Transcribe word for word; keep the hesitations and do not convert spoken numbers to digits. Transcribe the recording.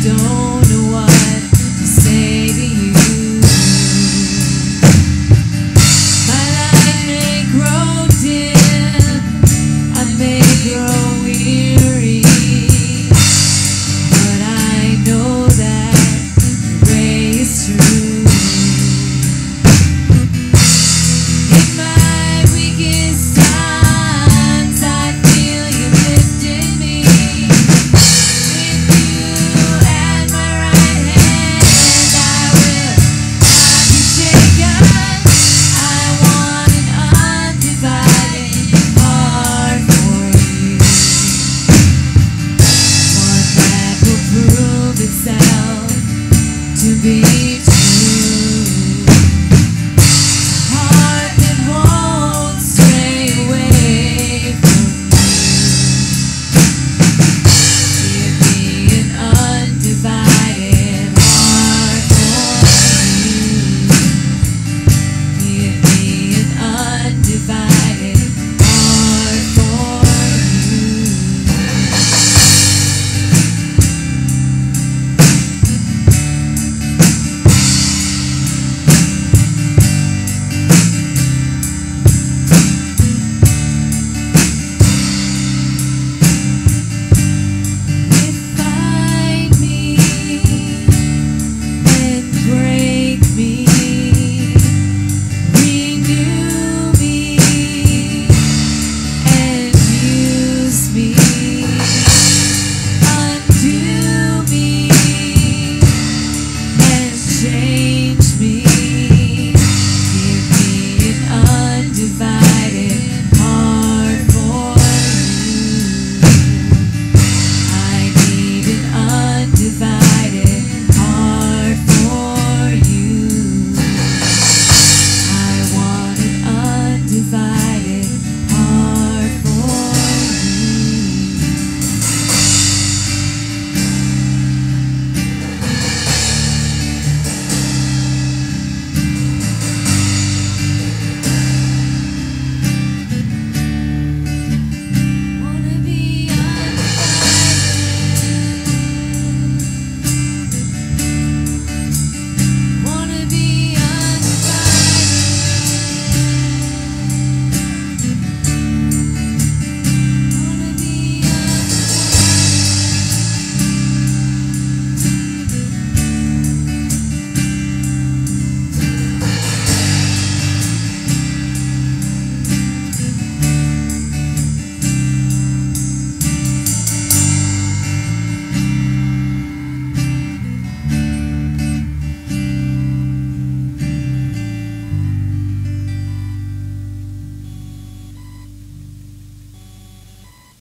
don't know what to say to you. My life may grow dim, I may grow weary, but I know that your way is true. In my weakest times, I feel you lifted me. With you at my right hand, I will not be shaken. I want an undivided heart for you, one that will prove itself to be